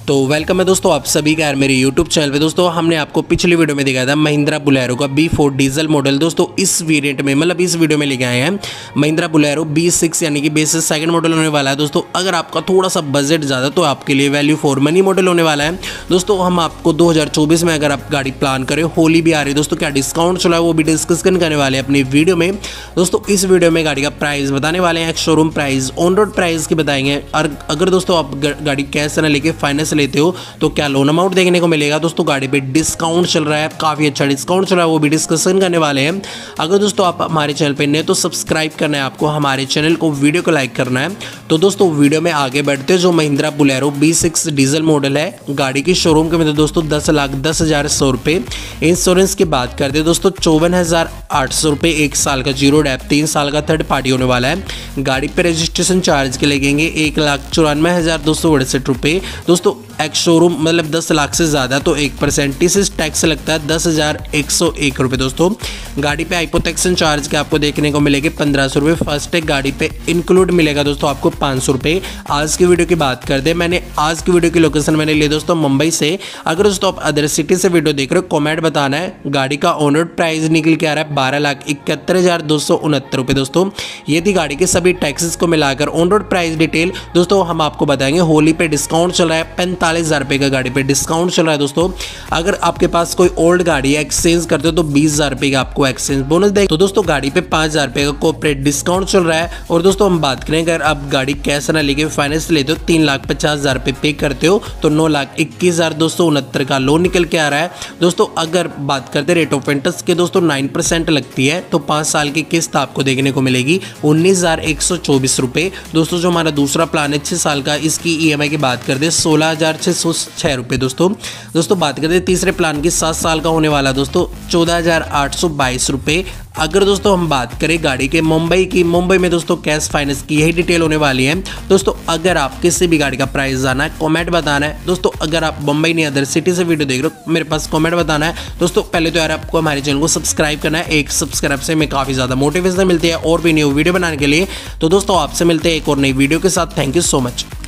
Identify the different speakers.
Speaker 1: तो वेलकम है दोस्तों आप सभी का यार मेरे YouTube चैनल पे। दोस्तों हमने आपको पिछली वीडियो में दिखाया था महिंद्रा बुलेरो का B4 डीजल मॉडल। दोस्तों इस वेरिएंट में मतलब इस वीडियो में लेके आए हैं महिंद्रा बुलेरो B6 यानी कि बेसिस सेकंड मॉडल होने वाला है। दोस्तों अगर आपका थोड़ा सा बजट ज़्यादा तो आपके लिए वैल्यू फॉर मनी मॉडल होने वाला है। दोस्तों हम आपको 2024 में अगर आप गाड़ी प्लान करें, होली भी आ रही है दोस्तों, क्या डिस्काउंट चला है वो भी डिस्कशन करने वाले हैं अपनी वीडियो में। दोस्तों इस वीडियो में गाड़ी का प्राइस बताने वाले हैं, showroom price, on road price की बताएंगे। और अगर दोस्तों आप गाड़ी कैश ना लेके फाइनेंस लेते हो तो क्या लोन अमाउंट देखने को मिलेगा। दोस्तों गाड़ी पे डिस्काउंट चल रहा है, काफ़ी अच्छा डिस्काउंट चल रहा है, वो भी डिस्कशन करने वाले हैं। अगर दोस्तों आप हमारे चैनल पे नए तो सब्सक्राइब करना है आपको, हमारे चैनल को, वीडियो को लाइक करना है। तो दोस्तों वीडियो में आगे बढ़ते जो Mahindra Bolero B6 diesel model है, गाड़ी की शोरूम के में दोस्तों 10,10,100 रुपये। इंश्योरेंस की बात करते हैं दोस्तों 54,800 रुपये, 1 साल का जीरो डैप, 3 साल का थर्ड पार्टी होने वाला है। गाड़ी पे रजिस्ट्रेशन चार्ज के लगेंगे 1,94,268 रुपये। दोस्तों एक्स शोरूम मतलब 10 लाख से ज़्यादा तो 1% टैक्स लगता है 10,101 रुपये। दोस्तों गाड़ी पे हाइपोटेक्शन चार्ज के आपको देखने को मिलेंगे 1,500 रुपये। फर्स्ट टैग गाड़ी पे इंक्लूड मिलेगा दोस्तों आपको 500 रुपये। आज की वीडियो की बात करते हैं, मैंने आज की वीडियो की लोकेशन मैंने ली दोस्तों मुंबई से। अगर दोस्तों आप अदर सिटी से वीडियो देख रहे हो कॉमेंट बताना है। गाड़ी का ऑन रोड प्राइस निकल के आ रहा है 12,71,269 रुपये। दोस्तों ये थी गाड़ी के सभी टैक्सेस को मिलाकर ऑन रोड प्राइस डिटेल। दोस्तों हम आपको बताएंगे होली पे डिस्काउंट चल रहा है, 45,000 रुपये का गाड़ी पे डिस्काउंट चल रहा है। दोस्तों अगर आपके पास कोई ओल्ड गाड़ी है एक्सचेंज करते हो तो 20,000 रुपये का आपको एक्सचेंज बोनस देगा। तो दोस्तों गाड़ी पे 5,000 रुपये का कॉर्पोरेट डिस्काउंट चल रहा है। और दोस्तों हम बात करें अगर आप गाड़ी कैश ना लेके फाइनेंस लेते हो 3,50,000 रुपये पे करते हो तो 9,21,269 का लोन निकल के आ रहा है। दोस्तों अगर बात करते रेट ऑफ इंटरेस्ट के दोस्तों 9% लगती है तो 5 साल की किस्त आपको देखने को मिलेगी 19,124 रुपये। दोस्तों जो हमारा दूसरा प्लान है 6 साल का, इसकी EMI की बात करते हैं 16,606 रुपये। दोस्तों बात करते हैं तीसरे प्लान की 7 साल का होने वाला दोस्तों 14,822 रुपये। अगर दोस्तों हम बात करें गाड़ी के मुंबई में दोस्तों कैश फाइनेंस की यही डिटेल होने वाली है। दोस्तों अगर आप किसी भी गाड़ी का प्राइस जाना है कमेंट बताना है। दोस्तों अगर आप मुंबई नहीं अदर सिटी से वीडियो देख रहे हो मेरे पास कमेंट बताना है। दोस्तों पहले तो यार आपको हमारे चैनल को सब्सक्राइब करना है, एक सब्सक्राइब से हमें काफ़ी ज़्यादा मोटिवेशन मिलती है और भी न्यू वीडियो बनाने के लिए। तो दोस्तों आपसे मिलते हैं एक और नई वीडियो के साथ। Thank you so much.